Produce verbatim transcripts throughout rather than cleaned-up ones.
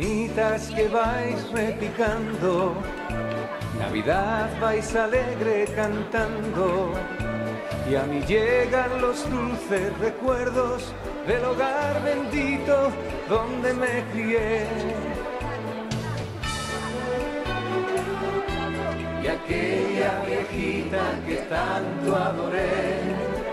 campanitas que vais repicando, Navidad vais alegre cantando, y a mí llegan los dulces recuerdos del hogar bendito donde me crié. Y aquella viejita que tanto adoré,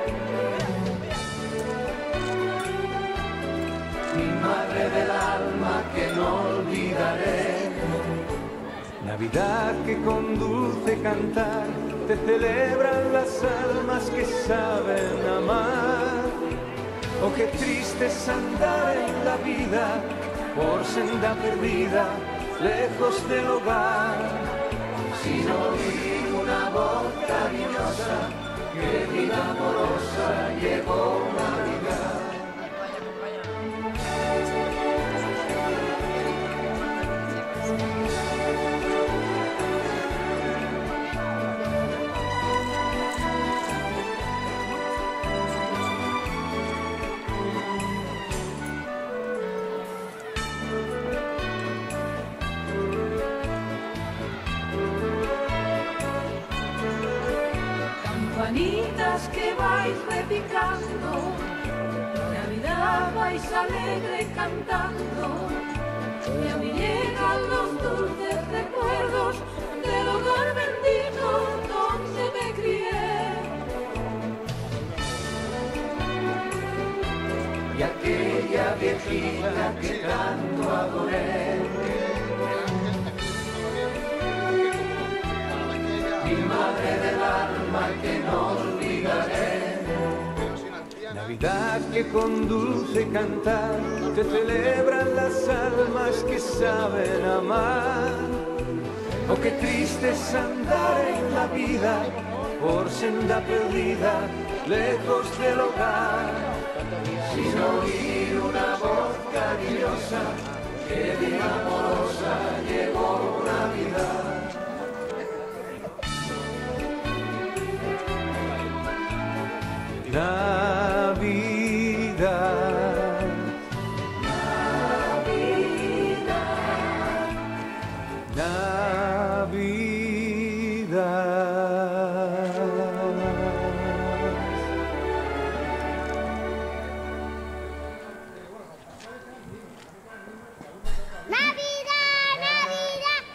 mi madre del alma que no olvidaré. Navidad que con dulce cantar te celebran las almas que saben amar. Oh, qué triste es andar en la vida por senda perdida, lejos del hogar, sin oír una voz cariñosa que vida amorosa llegó Navidad. Campanitas que vais repicando, Navidad vais alegre cantando, y a mí llegan los dulces recuerdos del hogar bendito donde me crié. Y aquella viejita que tanto adoré, mi madre del alma que no olvidaré. Navidad que con dulce cantar te celebran las almas que saben amar. Oh, qué triste es andar en la vida por senda perdida, lejos del hogar, sin oír una voz cariñosa que de amorosa llegó Navidad. Navidad, Navidad, Navidad. Navidad, Navidad.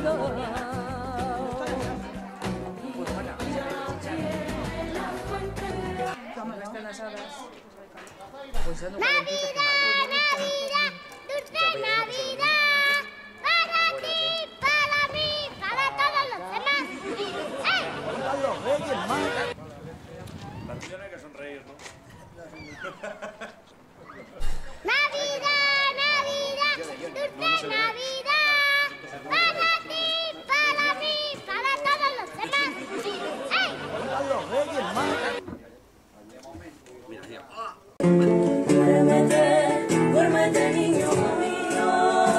Navidad, Navidad, dulce Navidad, para ti, para mí, para todos los demás. ¡Hey! ¡Vivan los Reyes Magos! La tuya no hay que sonreír, ¿no? Navidad, Navidad, dulce Navidad, para ti, para mí, para todos los demás. ¡Hey! ¡Vivan los Reyes Magos! Duérmete, duérmete, niño mío.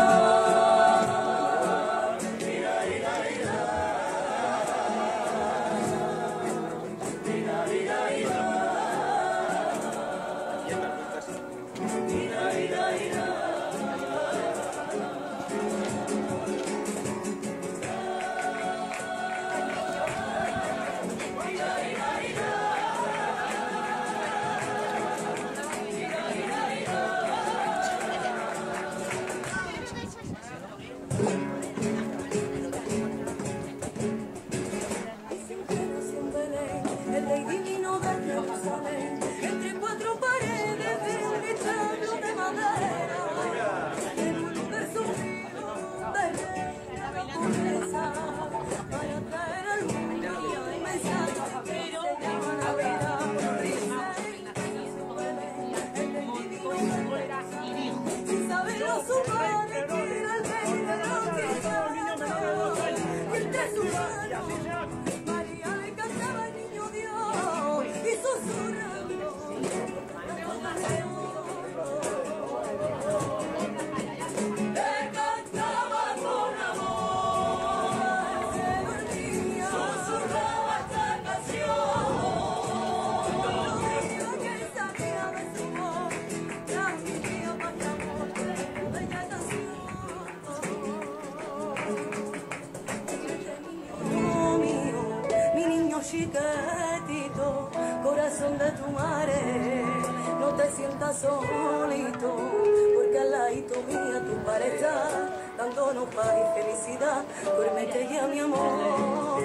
Chiquitito, corazón de tu madre, no te sientas solito, porque al ladito mía tu padre está dándonos paz y felicidad. Duérmete ya, mi amor.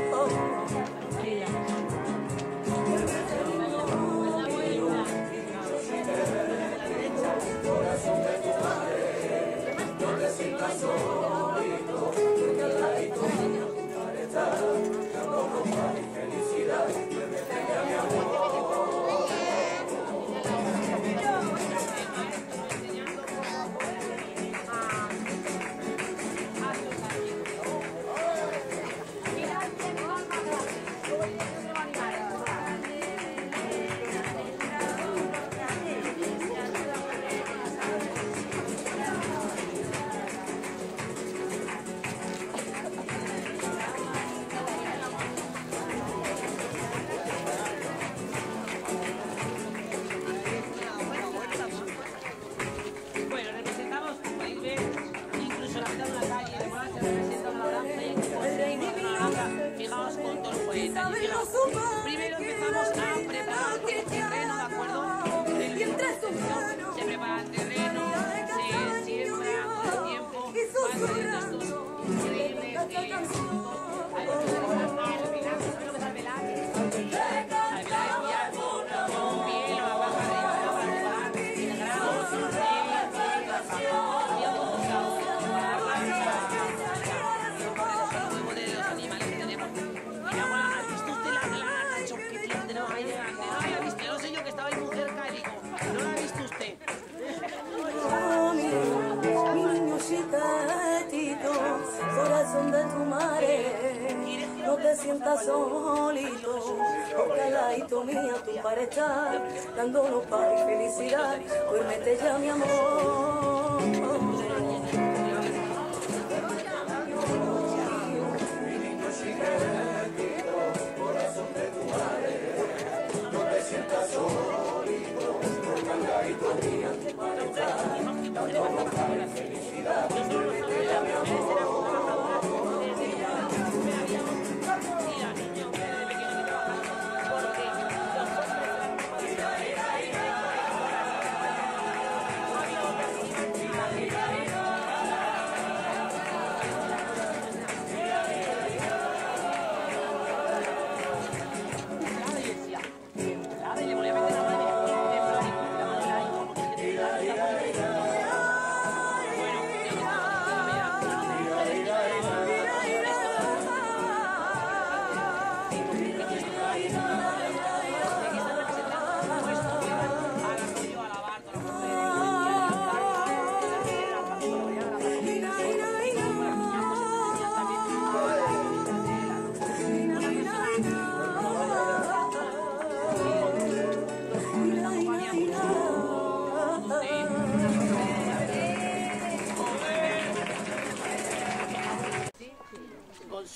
Corazón de tu madre, no te sientas solito, porque al ladito mía tu padre está dándonos paz y felicidad. Duérmete ya, mi amor. Primero empezamos a preparar el terreno, ¿de acuerdo? Se prepara el terreno, se siembra con el tiempo, van saliendo estos increíbles hay que al final, ¿sabes lo que es alvelar? Alvelar es pillar un pie, una baja de para preparar el grano, de los animales que tenemos. Y luego, ¿has visto usted la lana, choquetito que tenemos ahí delante? No la había visto, yo no sé yo que estaba ahí muy cerca y digo, no la ha visto usted. Oh, mi, mi niño chiquitito, corazón de tu madre, no te sientas solito, porque al ladito mía tu padre está dándonos paz y felicidad. Duérmete ya, mi amor. Porque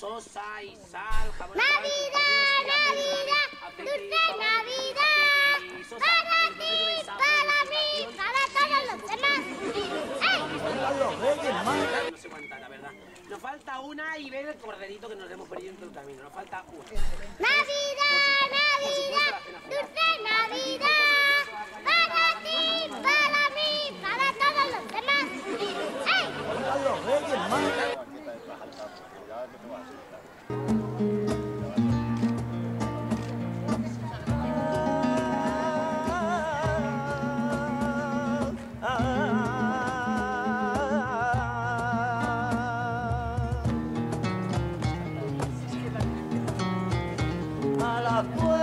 sosa y sal, jabón. Navidad, Navidad, dulce Navidad, para ti, para mí, para todos los demás. ¡Ey! Los Reyes Magos. No sé cuánta, la verdad. Nos falta una y ver el corderito que nos hemos perdido en el camino. Nos falta una. Navidad, Navidad, dulce Navidad, para ti, para mí, para todos los demás. ¡Ey! Los Reyes Magos. A la